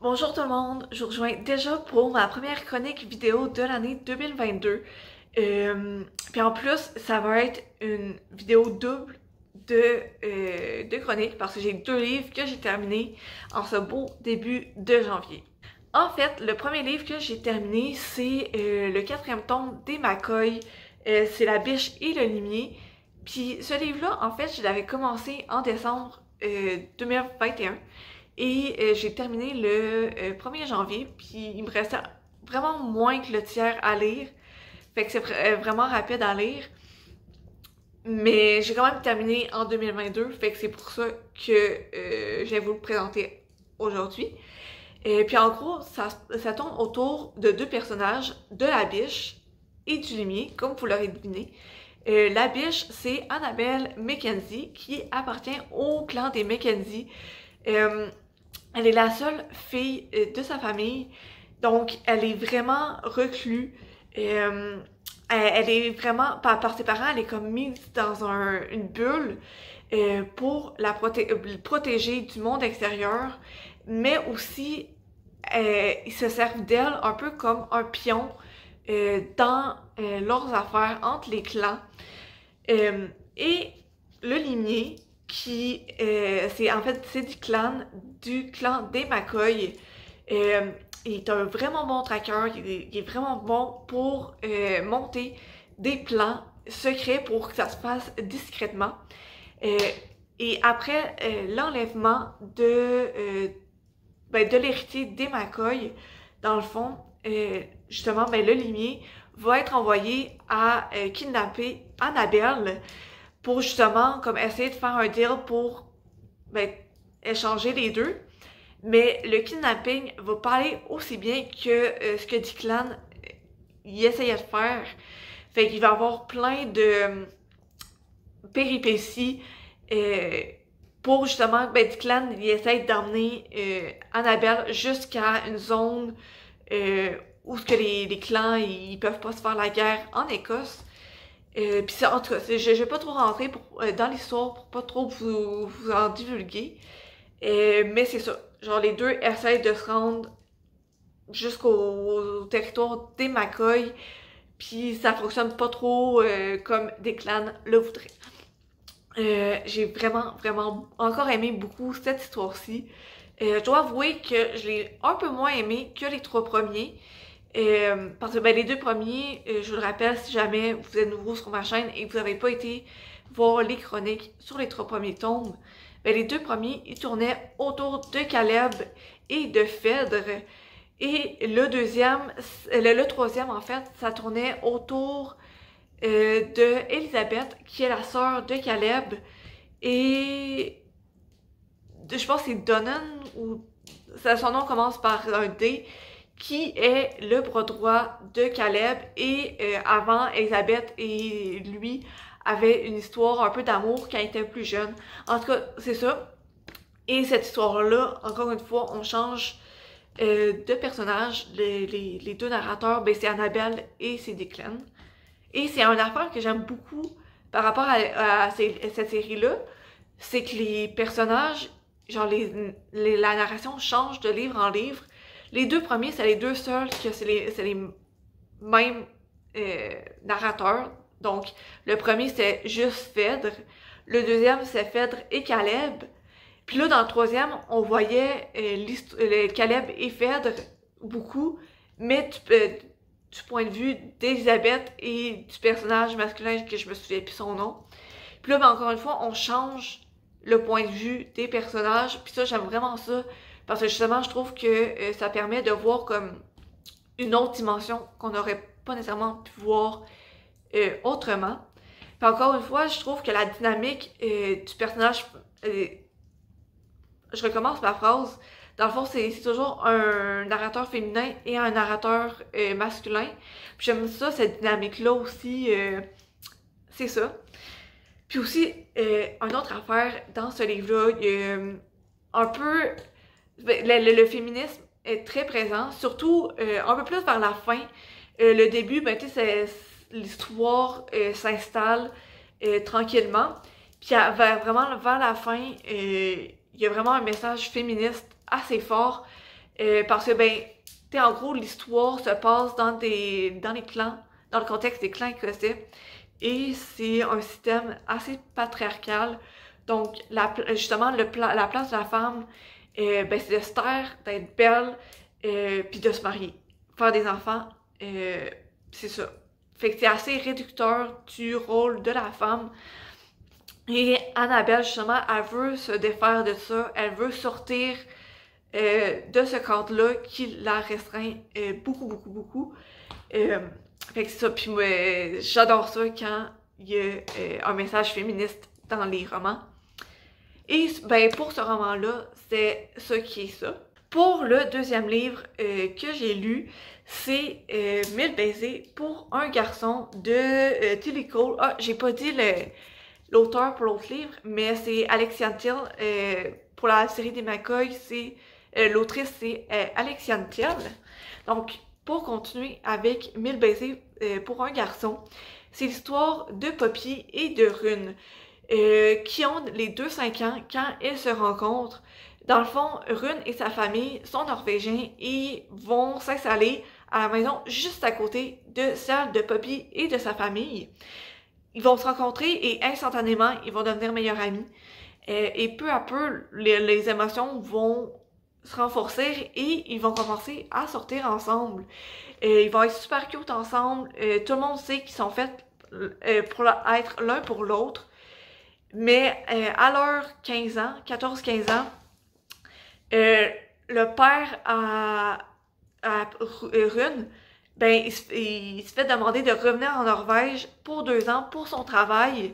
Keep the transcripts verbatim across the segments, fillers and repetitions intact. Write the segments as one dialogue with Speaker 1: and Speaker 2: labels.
Speaker 1: Bonjour tout le monde, je vous rejoins déjà pour ma première chronique vidéo de l'année deux mille vingt-deux. Euh, puis en plus, ça va être une vidéo double de, euh, de chroniques parce que j'ai deux livres que j'ai terminés en ce beau début de janvier. En fait, le premier livre que j'ai terminé, c'est euh, le quatrième tome des McCoy. Euh, c'est La Biche et le Limier. Puis ce livre-là, en fait, je l'avais commencé en décembre euh, deux mille vingt et un. Et euh, j'ai terminé le euh, premier janvier, puis il me restait vraiment moins que le tiers à lire. Fait que c'est vra- vraiment rapide à lire. Mais j'ai quand même terminé en deux mille vingt-deux, fait que c'est pour ça que euh, j'ai voulu le présenter aujourd'hui. Et puis en gros, ça, ça tourne autour de deux personnages, de la biche et du limier, comme vous l'aurez deviné. Euh, la biche, c'est Annabelle Mackenzie, qui appartient au clan des Mackenzie. Euh, Elle est la seule fille euh, de sa famille, donc elle est vraiment reclue. Euh, elle, elle est vraiment, par, par ses parents, elle est comme mise dans un, une bulle euh, pour la proté euh, protéger du monde extérieur, mais aussi euh, ils se servent d'elle un peu comme un pion euh, dans euh, leurs affaires entre les clans. Euh, et le limier, qui euh, c'est en fait c'est du clan du clan des McCoy. Euh, il est un vraiment bon tracker, il est, il est vraiment bon pour euh, monter des plans secrets pour que ça se fasse discrètement. Euh, et après euh, l'enlèvement de, euh, ben, de l'héritier des McCoy, dans le fond, euh, justement, ben, le limier va être envoyé à euh, kidnapper Annabelle pour justement comme essayer de faire un deal pour ben, échanger les deux. Mais le kidnapping va pas aller aussi bien que euh, ce que Declan euh, y essayait de faire. Fait qu'il va y avoir plein de euh, péripéties euh, pour justement, ben Declan il essaie d'emmener euh, Annabelle jusqu'à une zone euh, où ce que les, les clans ils peuvent pas se faire la guerre en Écosse. Euh, Puis en tout cas, je, je vais pas trop rentrer pour, euh, dans l'histoire pour pas trop vous, vous en divulguer. Euh, mais c'est ça. Genre, les deux essayent de se rendre jusqu'au au territoire des McCoy. Puis ça fonctionne pas trop euh, comme des clans le voudraient. Euh, j'ai vraiment, vraiment encore aimé beaucoup cette histoire-ci. Euh, je dois avouer que je l'ai un peu moins aimé que les trois premiers. Euh, parce que ben, les deux premiers, euh, je vous le rappelle, si jamais vous êtes nouveau sur ma chaîne et que vous n'avez pas été voir les chroniques sur les trois premiers tomes, ben, les deux premiers, ils tournaient autour de Caleb et de Phèdre. Et le deuxième, le, le troisième en fait, ça tournait autour euh, de Elisabeth, qui est la sœur de Caleb, et de, je pense que c'est Donnan, ou ça, son nom commence par un D, qui est le bras droit de Caleb. Et euh, avant, Elisabeth et lui avaient une histoire un peu d'amour quand ils étaient plus jeunes. En tout cas, c'est ça. Et cette histoire-là, encore une fois, on change euh, de personnage. Les, les, les deux narrateurs, ben, c'est Annabelle et c'est Declan. Et c'est une affaire que j'aime beaucoup par rapport à, à, ces, à cette série-là, c'est que les personnages, genre les, les, la narration change de livre en livre. Les deux premiers, c'est les deux seuls que c'est les, c'est les mêmes euh, narrateurs. Donc, le premier, c'est juste Phèdre. Le deuxième, c'est Phèdre et Caleb. Puis là, dans le troisième, on voyait euh, Caleb et Phèdre beaucoup, mais tu peux du point de vue d'Elisabeth et du personnage masculin que je me souviens plus son nom. Puis là, ben, encore une fois, on change le point de vue des personnages. Puis ça, j'aime vraiment ça. Parce que justement, je trouve que euh, ça permet de voir comme une autre dimension qu'on n'aurait pas nécessairement pu voir euh, autrement. Puis encore une fois, je trouve que la dynamique euh, du personnage... Euh, je recommence ma phrase. Dans le fond, c'est toujours un narrateur féminin et un narrateur euh, masculin. Puis j'aime ça, cette dynamique-là aussi. Euh, c'est ça. Puis aussi, euh, une autre affaire dans ce livre-là, il y a euh, un peu... Le, le, le féminisme est très présent, surtout euh, un peu plus vers la fin. Euh, le début, ben, tu sais, l'histoire euh, s'installe euh, tranquillement. Puis vers, vraiment vers la fin, euh, il y a vraiment un message féministe assez fort. Euh, parce que, ben, tu sais, en gros, l'histoire se passe dans des dans les clans, dans le contexte des clans écossais. Et c'est un système assez patriarcal. Donc, la, justement, le, la place de la femme, euh, ben, c'est de se taire, d'être belle, euh, puis de se marier. Faire des enfants, euh, c'est ça. Fait que c'est assez réducteur du rôle de la femme. Et Annabelle, justement, elle veut se défaire de ça. Elle veut sortir euh, de ce cadre-là qui la restreint euh, beaucoup, beaucoup, beaucoup. Euh, fait que c'est ça. Puis moi, j'adore ça quand il y a euh, un message féministe dans les romans. Et ben pour ce roman-là, c'est ça qui est ça. Pour le deuxième livre euh, que j'ai lu, c'est euh, Mille baisers pour un garçon de euh, Tilly Cole. Ah, j'ai pas dit l'auteur pour l'autre livre, mais c'est Alexiane Thiel. Euh, pour la série des McCoy, c'est euh, l'autrice, c'est euh, Alexiane Thiel. Donc, pour continuer avec Mille baisers euh, pour un garçon, c'est l'histoire de Poppy et de Rune. Euh, qui ont les deux cinq ans quand ils se rencontrent. Dans le fond, Rune et sa famille sont norvégiens et vont s'installer à la maison juste à côté de celle de Poppy et de sa famille. Ils vont se rencontrer et instantanément, ils vont devenir meilleurs amis. Euh, et peu à peu, les, les émotions vont se renforcer et ils vont commencer à sortir ensemble. Euh, ils vont être super cute ensemble. Euh, tout le monde sait qu'ils sont faits euh, pour être l'un pour l'autre. Mais euh, à leurs quinze ans, quatorze quinze ans, euh, le père à, à Rune, ben, il se, il se fait demander de revenir en Norvège pour deux ans pour son travail.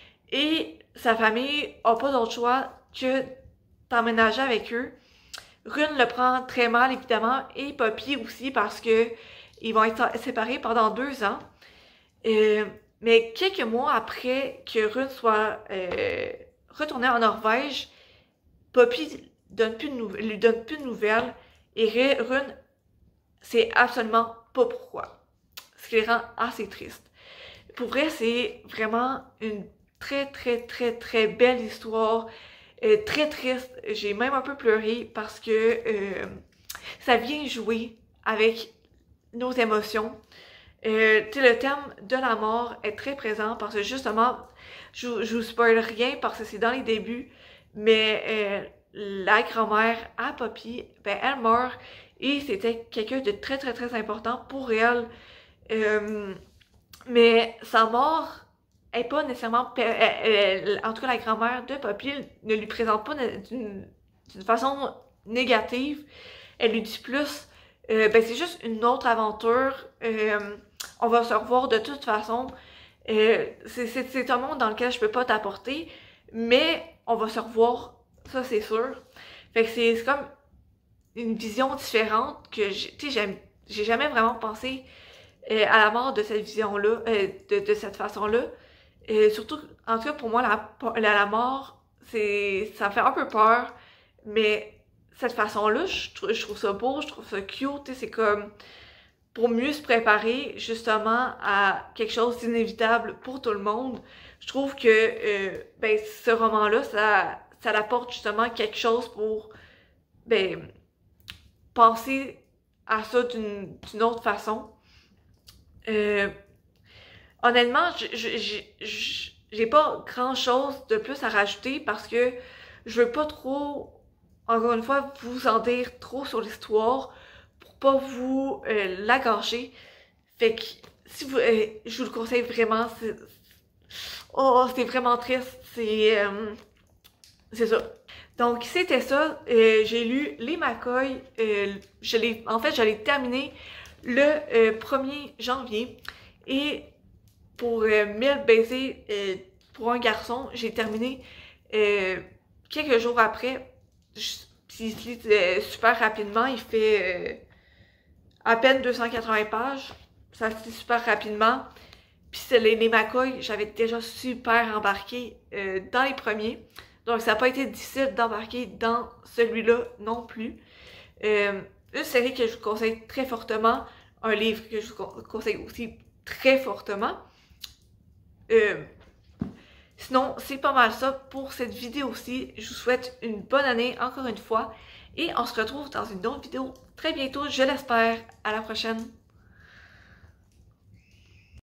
Speaker 1: Et sa famille n'a pas d'autre choix que d'emménager avec eux. Rune le prend très mal, évidemment, et Poppy aussi, parce que ils vont être séparés pendant deux ans. Euh, Mais quelques mois après que Rune soit euh, retourné en Norvège, Poppy donne plus de lui donne plus de nouvelles et Rune sait absolument pas pourquoi. Ce qui les rend assez tristes. Pour vrai, c'est vraiment une très très très très belle histoire. Euh, très triste. J'ai même un peu pleuré parce que euh, ça vient jouer avec nos émotions. Euh, le thème de la mort est très présent parce que justement, je, je vous spoil rien parce que c'est dans les débuts, mais euh, la grand-mère à Poppy, ben elle meurt et c'était quelqu'un de très très très important pour elle. Euh, mais sa mort est pas nécessairement... Elle, elle, en tout cas, la grand-mère de Poppy ne lui présente pas d'une façon négative. Elle lui dit plus, euh, ben c'est juste une autre aventure. Euh, on va se revoir de toute façon. Euh, c'est un monde dans lequel je peux pas t'apporter, mais on va se revoir, ça c'est sûr. Fait que c'est comme une vision différente que j'ai jamais vraiment pensé euh, à la mort de cette vision-là, euh, de, de cette façon-là. Euh, surtout, en tout cas pour moi, la, la, la mort, c'est ça me fait un peu peur, mais cette façon-là, je, je trouve ça beau, je trouve ça cute, c'est comme pour mieux se préparer justement à quelque chose d'inévitable pour tout le monde. Je trouve que euh, ben, ce roman-là, ça, ça apporte justement quelque chose pour ben, penser à ça d'une autre façon. Euh, honnêtement, j'ai pas grand-chose de plus à rajouter parce que je veux pas trop, encore une fois, vous en dire trop sur l'histoire pour pas vous euh, la gâcher. Fait que si vous, euh, je vous le conseille vraiment, c'est oh, c'est vraiment triste, c'est euh, c'est ça. Donc c'était ça, euh, j'ai lu Les McCoy, euh, je l'ai, en fait je l'ai terminé le euh, premier janvier et pour euh, Mille baisers euh, pour un garçon, j'ai terminé euh, quelques jours après. Puis il se lit euh, super rapidement, il fait euh, à peine deux cent quatre-vingts pages, ça se lit super rapidement. Puis c'est les, les McCoy, j'avais déjà super embarqué euh, dans les premiers. Donc ça n'a pas été difficile d'embarquer dans celui-là non plus. Euh, une série que je vous conseille très fortement, un livre que je vous conseille aussi très fortement. Euh, sinon, c'est pas mal ça pour cette vidéo-ci. Je vous souhaite une bonne année encore une fois Et on se retrouve dans une autre vidéo très bientôt, je l'espère. À la prochaine!